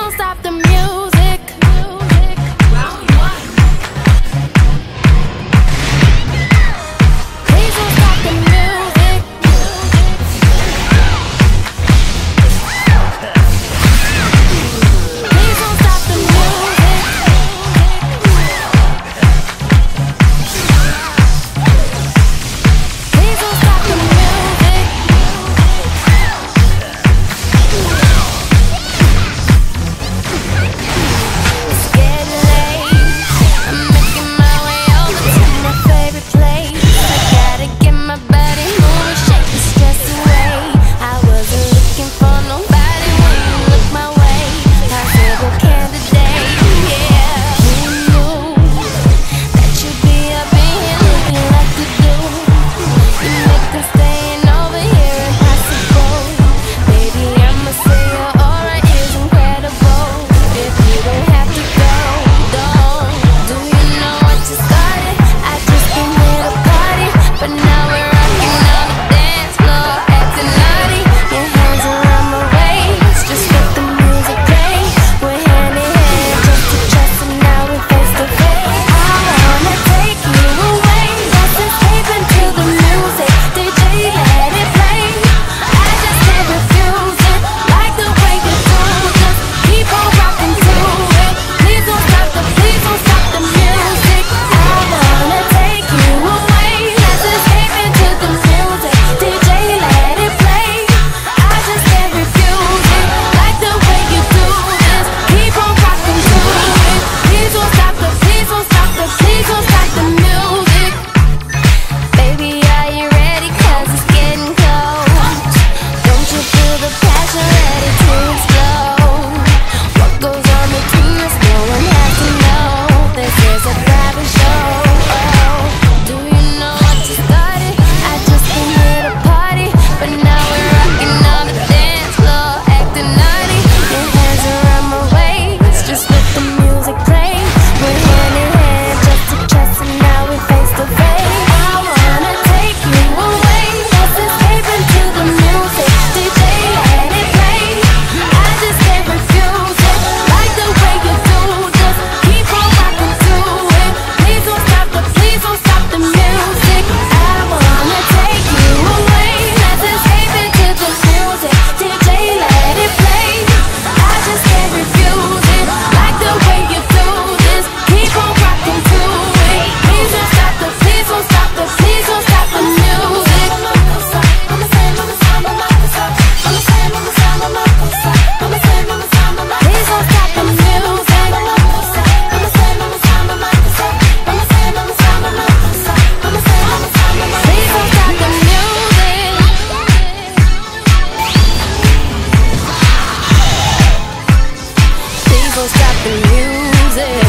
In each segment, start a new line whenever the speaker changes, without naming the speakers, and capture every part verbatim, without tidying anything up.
don't stop the music. Round one. Please don't stop the music. Please don't stop the music. Please don't stop the music. It's getting late. I'm making my way over to my favorite place. I gotta get my body moving, shake the stress away. I wasn't looking for nobody when you look my way. Possible candidate, yeah. Who knew that you'd be up in here looking like you do? You make them staying over here impossible. Baby, I'ma say your aura is incredible. If you don't have to go, don't. Do you know what you started? I just came here to party, but now we're rocking on the dance floor, acting naughty. Your hands around my waist, just let the music play. We're hand in hand, just to trust, and now we're face to face. I wanna take you away, let's escape into the music. D J, let it play. I just can't refuse it, like the way you do. Just keep on rocking to it. Please don't stop the, please don't stop the music. I wanna take you away, let's escape into the music. D J, let it play. I just can't refuse it, like the way you do. Just keep on rocking to it. Please don't stop the, please don't stop the, please don't stop the music. Baby, are you ready? 'Cause it's getting cold. Don't you feel the passion ready to explode? What goes on between us, no one has to know. This is a private show. Oh, do you know what you started? I just came here to party, but now we're rocking on the dance floor, acting naughty. Your hands around my waist, just let the music play. We're hand in hand, just to trust, and now we're face to face. I wanna take you away, let's escape into the music. D J, let it play. I just can't refuse it, like the way you do. Just keep on rocking to it. Please don't stop the, please don't stop the music. I wanna take you away, let's escape into the music. D J, let it play. I just can't refuse it, like the way you do. Just keep on rocking to it. Please don't stop the, please don't stop the, please don't stop the music. I'ma say, I'ma say, I'ma say, I'ma say, I'ma say, I'ma say, I'ma say, I'ma say, I'ma say, please don't stop the music. I'ma say, I'ma say, I'ma say, I'ma say, I'ma say, I'ma say, I'ma say, I'ma say, I'ma say, please don't stop the music. Please don't stop the music.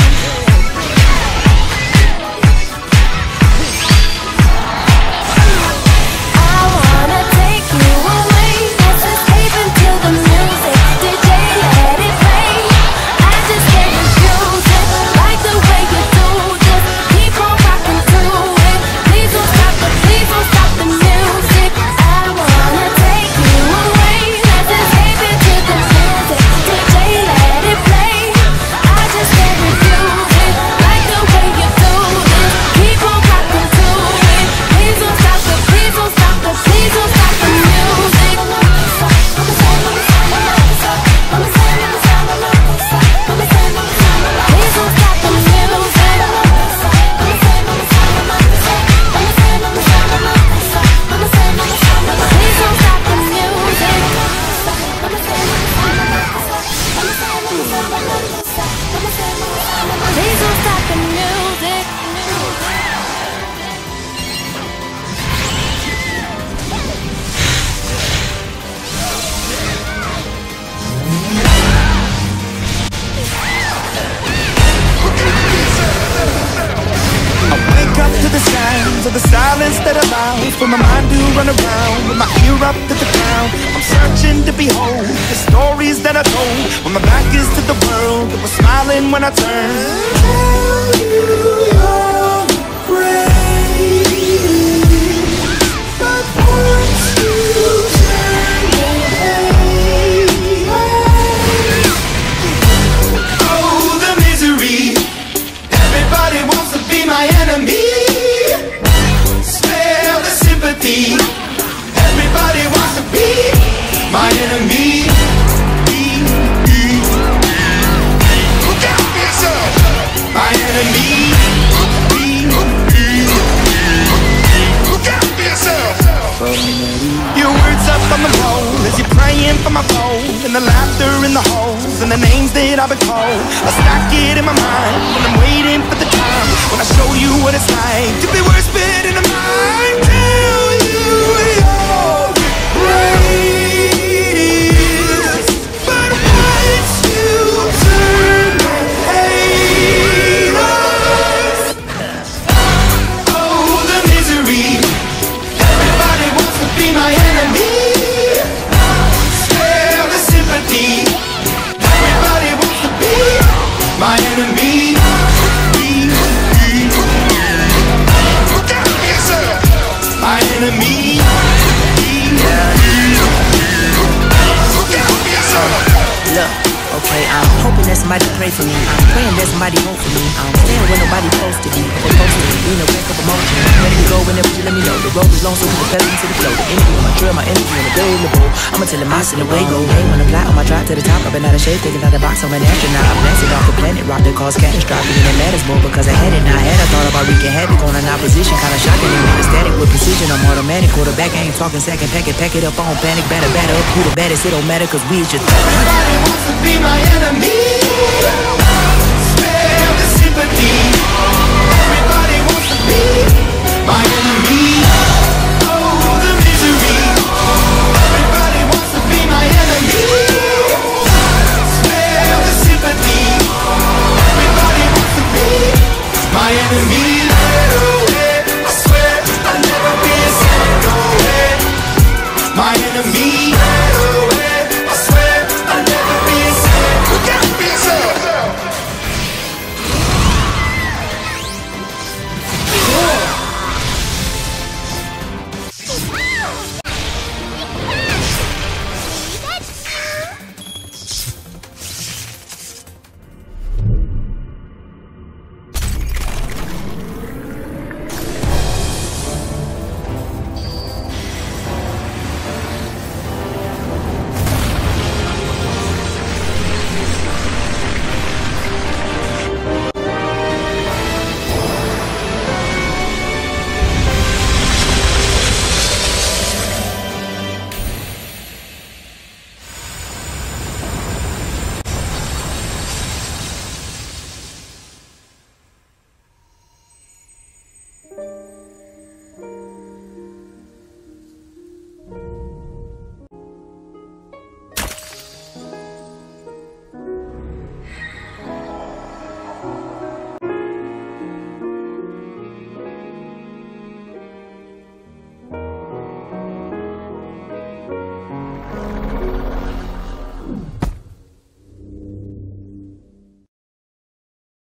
I wanna take you away, let's escape into the music. D J, let it play. I just can't refuse it, like the way you do. Just keep on rocking to it. Please don't stop the, please don't stop the music. I wanna take you away, let's escape into the music. D J, let it play. I just can't refuse it, like the way you do. Just keep on rocking to it. Please don't stop the, please don't stop the, please don't stop the music. I'ma say, I'ma say, I'ma say, I'ma say, I'ma say, I'ma say, please don't stop the music. I'ma say, I'ma say, I'ma say, I'ma say, I'ma say, I'ma say, please don't stop the music. I'ma say, please don't stop the music.
Wake up to the sounds of the silence that allows for my mind to run around with my ear up to the ground. I'm searching to behold the stories that I told when my back is to the world that was smiling when I turned. Tell you you're great, but once you turn away, on my phone, and the laughter in the holes, and the names that I've been called. I stack it in my mind, and I'm waiting for the time when I show you what it's like to be worse fit in the mind. Tell you you're great, but once you turn the haters, oh, the misery. Everybody wants to be my enemy. Spare the sympathy. Everybody wants to be my enemy. My enemy.
Look, okay, I'm hoping that somebody pray for me. I'm praying that somebody hope for me. I'm staying where nobody supposed to be. If they're supposed to be, being a wreck of emotion. Ready to go whenever you let me know. The road is long, so we can pedal into the flow. The energy on my trail, my energy unavailable. I'ma tell him I see the way go. Hey, when I fly on my drive to the top, I've been out of shape, taking out the box, I'm an astronaut. I'm blasted off the planet, rock that caused catastrophe. And it matters more because I had it, now I had. I thought about wreaking havoc on an opposition, kinda shocking. And with a static with precision, I'm automatic. Quarterback, I ain't talking second, pack it, pack it up, on panic, batter, batter up. Who the baddest, it don't matter, cause we is just
Everybody wants to be my enemy. Spare the sympathy.